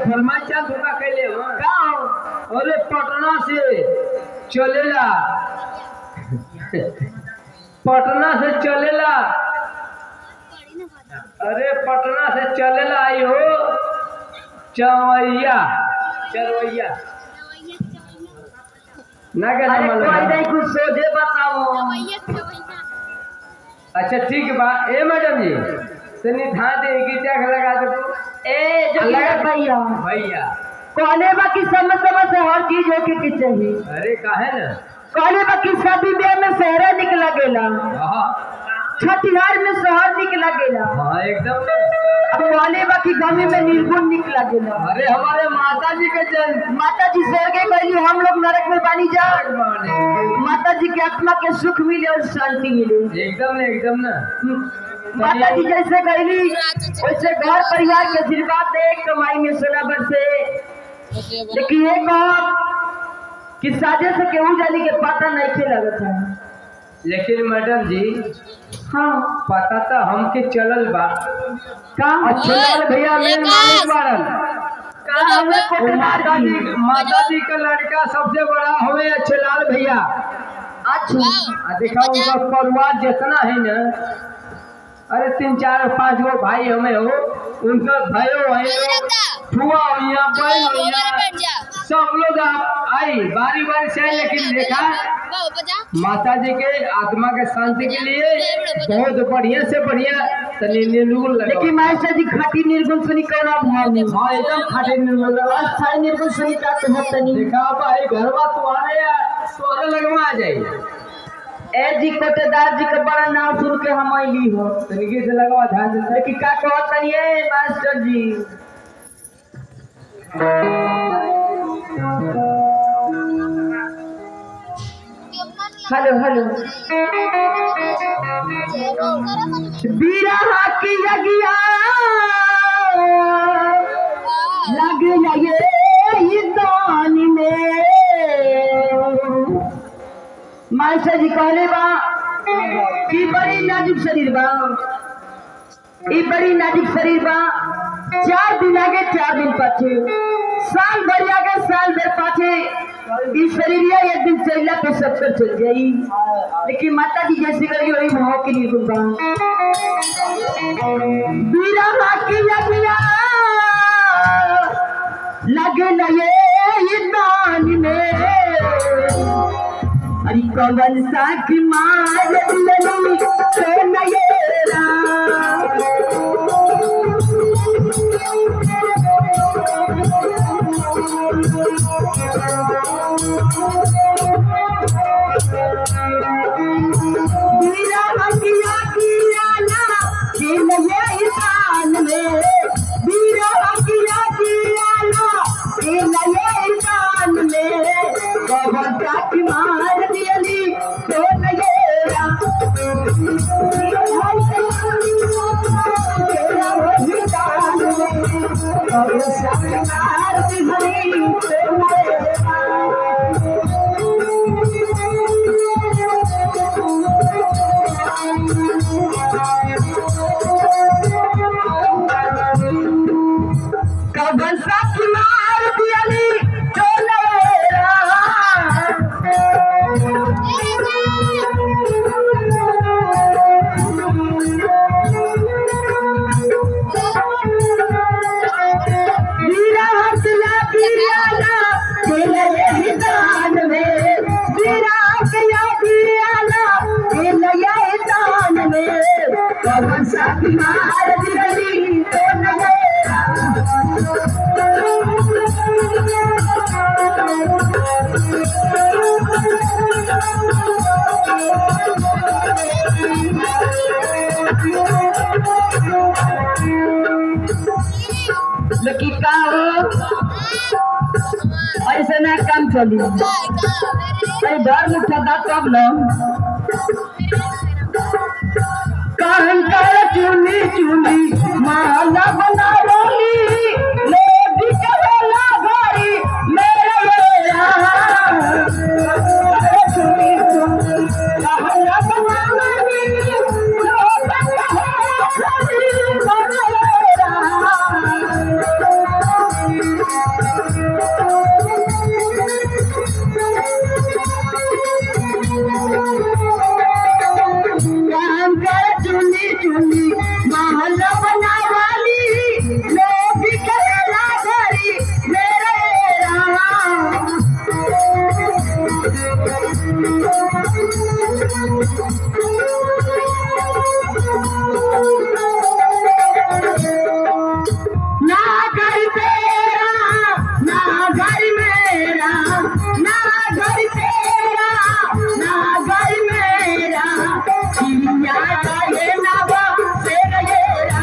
फरमाइश चाल धोखा कैले हो का अरे पटना से चलेला पटना से चलेला अरे पटना से चलेला आई हो चवैया चरवैया ना के नाम कोई कुछ सोचे बताओ। अच्छा ठीक बा ए मैडम जी सनी था दे की टैग लगा दे ए जो भैया भैया कोने बाकी समझ से हर चीज होके की चाहिए। अरे काहे ना कोने बाकी शादी ब्याह में शहरा निकला गेला हां छठिहार में शहर निकला गेला हां एकदम अब वाले बाकी गांव में निर्गुण निकला गेला। अरे हमारे माता जी के जन्म माता जी स्वर्ग गई हम लोग नरक में बानी जा माता जी के आत्मा के सुख मिले और शांति मिले एकदम ना माता जी जैसे गईली वैसे घर परिवार के आशीर्वाद दे कमाई में सोना बरसे। लेकिन ये कहो कि साजे से केहू जानी के पता नहीं के लगता है। लेकिन मैडम जी हाँ पता तो हमके चलल बा का अच्छा भैया मेरे मालिक बारन का हमें को माता जी का लड़का सबसे बड़ा हुए अच्छेलाल भैया। अच्छा देखा उनका परिवार जितना है ना अरे 3 4 5 गो भाई हमें हो उनका भाइयों है फुआ हुआ बहन हुआ सब लोग आई बारी बारी से। लेकिन देखा माता जी के आत्मा के शांति के लिए बहुत बढ़िया से बढ़िया निर्गुण लगा। लेकिन मास्टर जी खाटी निर्गुण सुनी कौन भाव नहीं हाँ एकदम खाटी निर्गुण लगा स्थायी निर्गुण सुनी का तो नहीं देखा भाई घरवा तुम्हारे या तोरे लगवा आ जाए ए जी कोटेदार जी का बड़ा नाम सुन के हम आईली हो तरीके से लगवा ध्यान से। लेकिन का कहत नहीं है मास्टर जी हेलो हेलो बीरा की लगिया लग लगे दान में मास्टर जी कहले बा कि बड़ी नाजुक शरीर बा ई बड़ी नाजुक शरीर बा 4 दिन आगे 4 दिन पाछे साल भर आगे साल भर पाछे ई शरीरिया एक दिन चलला पे सब चल गई। लेकिन माता जी जैसी गई वही भाव के लिए बा बीरा की लगिया लगे लगे दान में अरे कवन साख मार दिलनी तो नयरा बीरा हकिया कियाला दिल ये दान में बीरा हकिया कियाला दिल ये दान में कवन साख मार दिलनी तो नयरा कवन साख मार दिलनी तो नयरा कवन साख मार दिलनी तो नयरा बीरा हसला बियाला दिल ये दान में बीरा कया बियाला दिल ये दान में कवन साख मार दिलनी तो नयरा लेकिन का ऐसे ना काम चली डर उठा तब न कहन कर चुनी चुनी माला बना रोली ले कहेला भाई मेरे चुनी चुनी माला बना रोली तेरा ना घर मेरा, ना घर तेरा ना घर मेरा, चिड़िया का ये नवा से गएरा।